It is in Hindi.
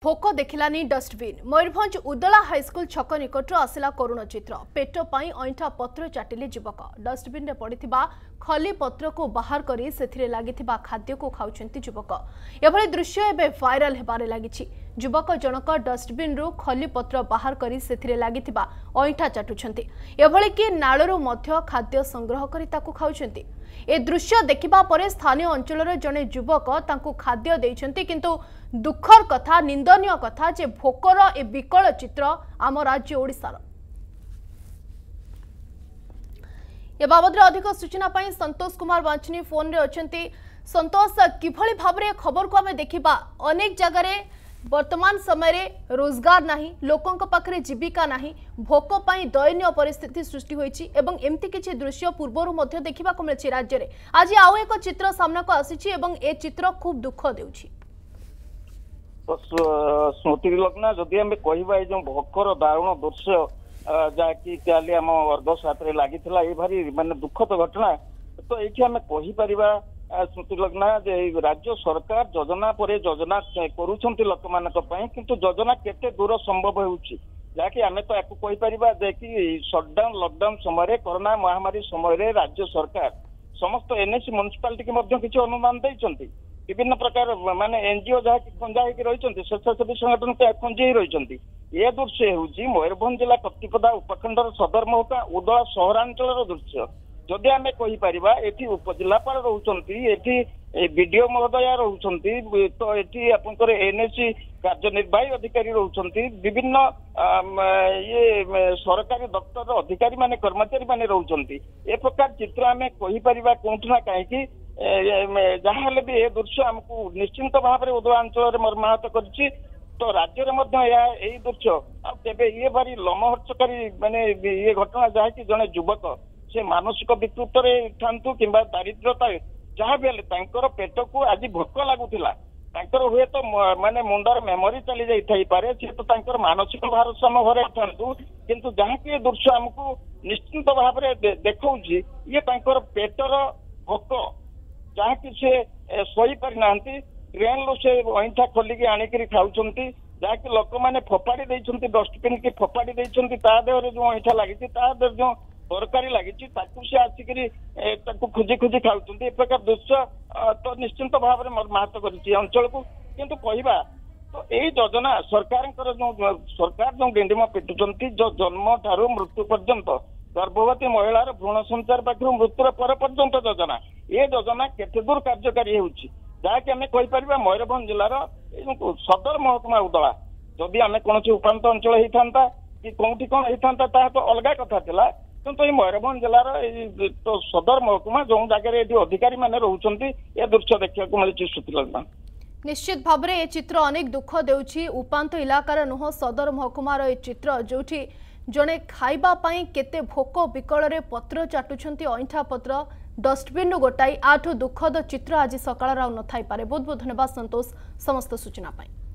भोक देखिलानी डस्टबिन मयूरभंज उदला हाईस्कल छक निकट आसला करुण चित्र पेट पाई अईठा पत्र चाटिले युवक डस्टबिन पड़िथिबा खली पत्र को बाहर करी सेथिरे लागिथिबा खाद्य को खाउछंती युवक एभली दृश्य एबे वायरल हेबारे लागिछि युवक जनक डस्टबिन रु खली पत्र बाहर करी सेथिरे लागिथिबा अईठा चाटुछंती एभली कि नाळरू मध्य खाद्य संग्रह करी ताकू खाउछंती ए दृश्य देखिबा परे स्थानीय अंचलर जने युवक तांकू खाद्य देइछंती किंतु दुखर कथा निंदनीय कथा जे भोकर ए विकल चित्र आम राज्य ओडिसार ए बाबद अधिक सूचना पाई संतोष कुमार बांचनी फोन रे अछंती संतोष किभली भाबरे खबर को हमें देखिबा अनेक जगह रे वर्तमान समय रे रोजगार नाही लोकंक पाखरे जीविका नाही भोक पाई दयनीय परिस्थिति सृष्टि होईची एवं एमती किछि दृश्य पूर्वरु मध्ये देखिबा को मिलछि राज्य रे आज आउ एक चित्र सामना को आसीछि एवं ए चित्र खूब दुख देउछि स्मृति लग्ना जदि आम कहवा जो भोकर दारुण दृश्य जहाँकि काली आम वर्ग सात लगी भारी मानने दुखद घटना तो ये आम कहीपर स्मृति लग्ना राज्य सरकार योजना पर योजना करुँच लोक मान किंतु योजना केते दूर संभव होउछि जहाँकि आम तो आपको कहीपर कि सटडाउन लकडाउन समय कोरोना महामारी समय राज्य सरकार समस्त एनएसी म्युनिसिपालिटी किसी अनुदान देइछंती विभिन्न प्रकार माने एनजीओ जहाँ खंजा रही स्वेच्छासेवी संगठन खंजी रही ये दृश्य हूँ मयूरभंज जिला कप्तिपदा उपखंडर सदर महका उदला सहरांचल दृश्य जदि आम कहीपर ये उपजिलापाल रोचे बीडीओ महोदया रोचे तो ये आपंकर एनएसी कार्यनिर्वाही अधिकारी रोचे विभिन्न ये सरकारी दफ्तर अधिकारी माने कर्मचारी माने रोचे ए प्रकार चित्र आम कहीपर कौटना कहीं जहाँ भी ये दृश्य आमको निश्चिंत भाव में उदला अंचल मर्माहत कर तो राज्य में दृश्य आबे ये भारी लमहर्षकारी माने ये घटना जहाँकि जड़े युवक से मानसिक विकृत था कि दारिद्रता जहाँ भी पेट को आज भोक लगुला हुए तो माने मुंडर मेमोरी चली जाइए सी तो मानसिक भारसाम्य घरे था किंतु जहाँ की दृश्य आमको निश्चिंत भाव में देखा ये पेटर भोक जहाँ कि से शोई पारि ना ट्रेन रू से अईठा खोलिकी आणिक खाऊं जहाँकि लोक मैंने फोपाड़ी डस्टबिन की फोपाड़ी देहर जो अईठा लगी जो तरकारी लगी से आसिक खोजी खोजी खाऊं ए प्रकार दृश्य तो निश्चिंत भाव में मर्माहत कर किंतु कहवा तो यही योजना सरकार जो डिंडिम पिटुंट जो जन्म ठारू मृत्यु पर्यंत गर्भवती महिलार भ्रूण संचार पाखु मृत्युर पर पर्यंत योजना ये योजना केते दूर कार्यकारी होउछि जहाँकि आम कहीपर मयूरभंज जिलार सदर महकुमा उदला जदि आम कौन उपात अंचल होता कि कौटी कौन होता तो अलग कथा था किंतु ये मयूरभंज जिलार तो सदर महकुमा जो जगह अधिकारी मैंने रोचे ये दृश्य देखा मिली श्रुति निश्चित भाव में ये चित्र अनेक दुख देउछि उपांत इलाकार नुह सदर महकुमार ये चित्र जोठी जड़े खाइबा पाई केते भोक विकल रे पत्र चाटुछंती अईठा पत्र डस्टबिन गोटाई आठो दुखद चित्र आज सकाळ न थाई पारे बहुत बहुत धन्यवाद संतोष समस्त सूचना पाई।